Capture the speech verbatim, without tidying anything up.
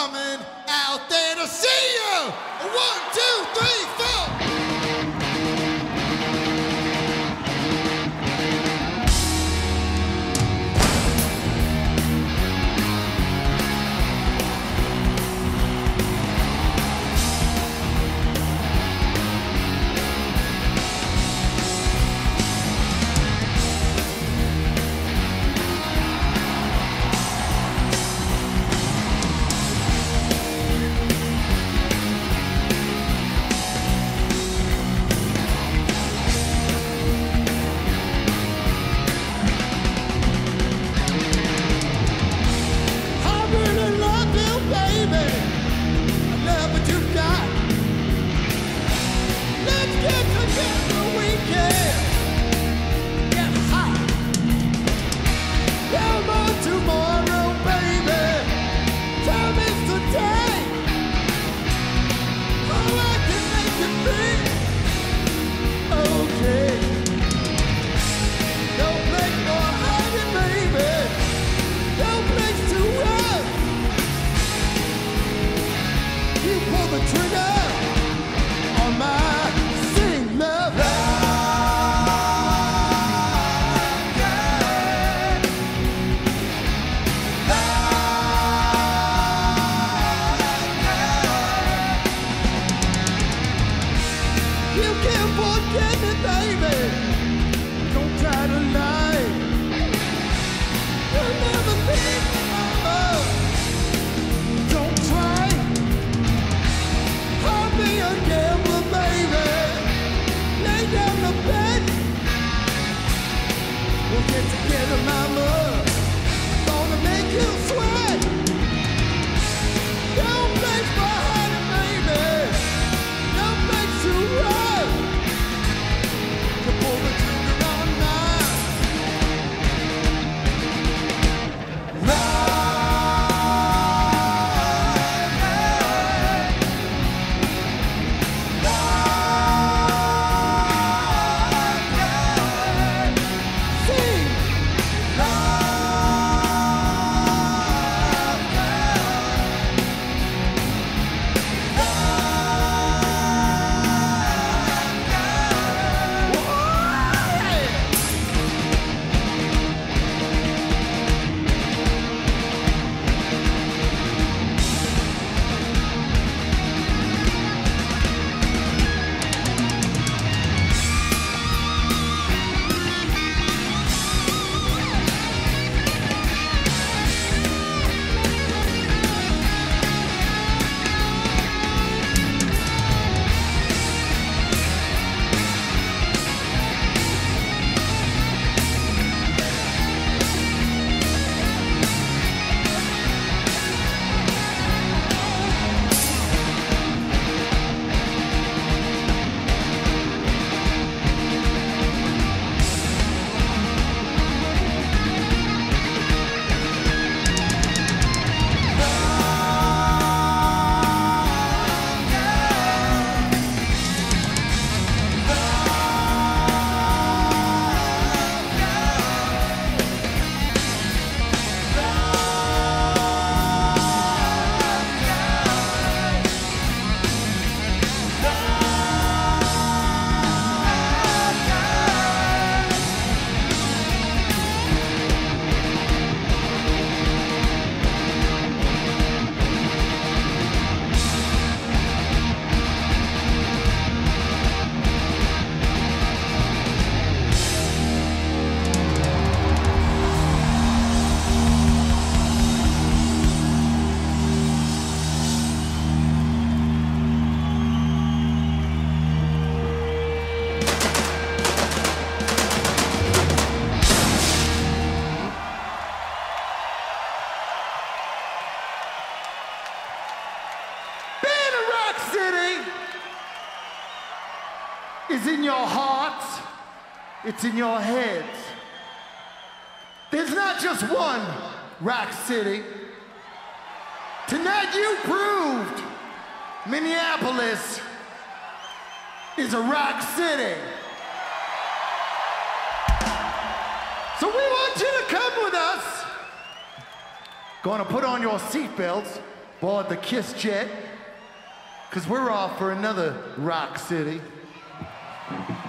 coming out there to see you. One, two, three, four. Is in your hearts, it's in your heads. There's not just one Rock City. Tonight you proved Minneapolis is a rock city. So we want you to come with us. Gonna put on your seatbelts, board the Kiss Jet, because we're off for another rock city.